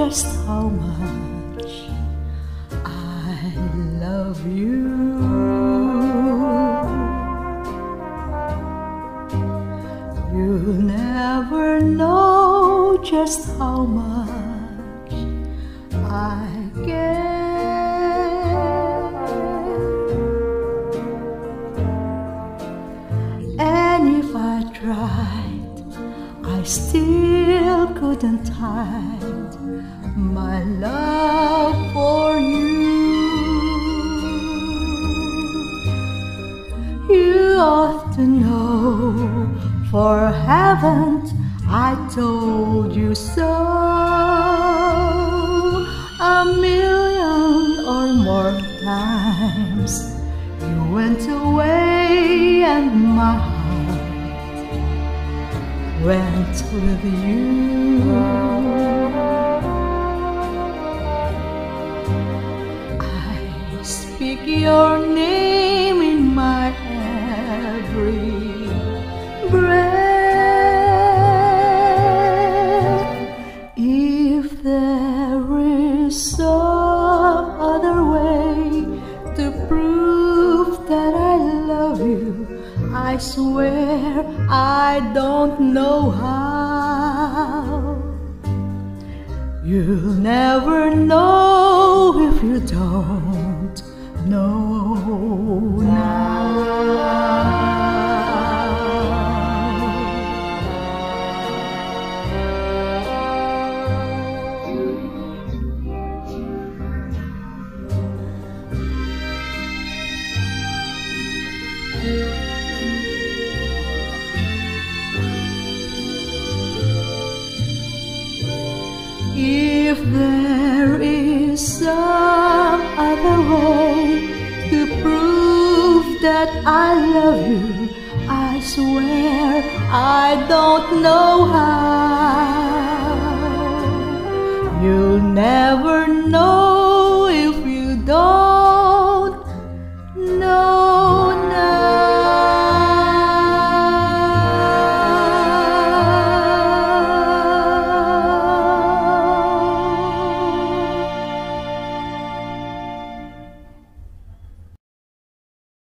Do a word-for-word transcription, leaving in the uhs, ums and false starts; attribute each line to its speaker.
Speaker 1: just how much I love you. You'll never know just how much I care. And if I tried, I still couldn't hide my love for you. You ought to know, for haven't I told you so a million or more times? You went away and my heart went with you. I speak your name in my every breath. If there is some other way to prove that I love you, I swear I don't know how. You'll never know if you don't know now. If there is some other way to prove that I love you, I swear I don't know how.